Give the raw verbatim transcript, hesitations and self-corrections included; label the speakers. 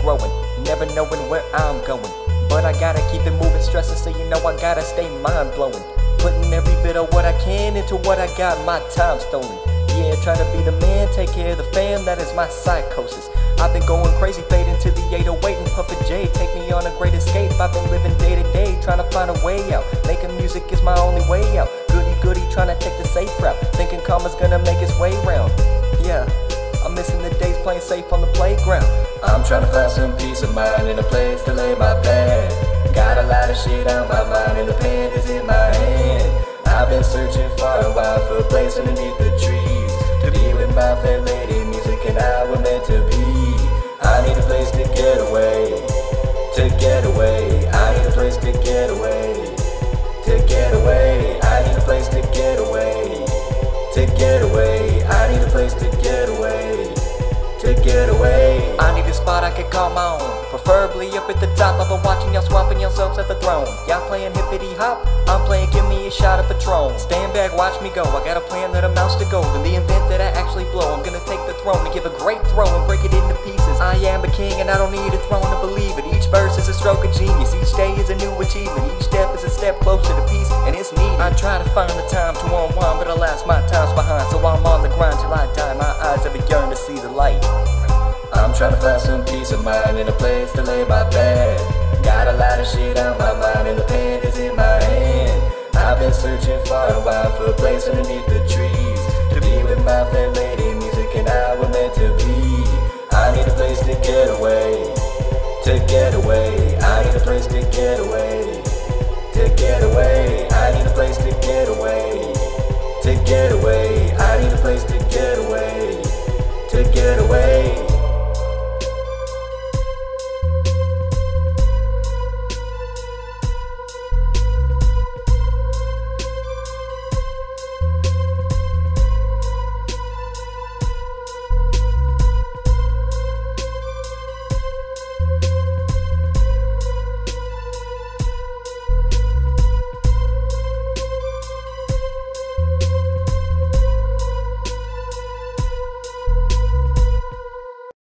Speaker 1: growing, never knowing where I'm going. But I gotta keep it moving, stressing, so you know I gotta stay mind-blowing. Putting every bit of what I can into what I got, my time stolen. Yeah, try to be the man, take care of the fam, that is my psychosis. I've been going crazy, fading to the eight oh eight and puffin' J, take me on a great escape. I've been living day to day, trying to find a way out. Making music is my only way out. Goody goody, trying to take the safe route, thinking karma's gonna make its way round. Yeah, I'm missing the days playing safe on the playground. I'm trying to find some peace of mind in a place to lay my bed. Got a lot of shit on my mind and the pen is in my hand. I've been searching for a while for a place underneath the trees, to be with my fair lady, music and I were meant to be. I need a place to get away, to get away. I need a place to get away, to get away. I need a place to get away, to get away. I need a place to get away, to get away. I need a spot I can call my own, preferably up at the top. I've been watching y'all swapping yourselves at the throne. Y'all playing hippity hop, I'm playing give me a shot of Patron. Stand back, watch me go, I got a plan that amounts to gold. In the event that I actually blow, I'm gonna take the throne and give a great throw and break it into pieces. I am a king and I don't need a throne to believe it. Each verse is a stroke of genius, each day is a new achievement. Each step is a step closer to peace, and it's needed. I try to find the time to unwind, but alas my time's behind. So I'm on the grind till I die, my eyes ever yearn to see the light. I'm trying to find some peace of mind in a place to lay my bed. Got a lot of shit on my mind and the pen is in my hand. I've been searching for a while for a place underneath the trees, to be with my fair lady, music and I were meant to be. I need a place to get away, to get away. I need a place to get away,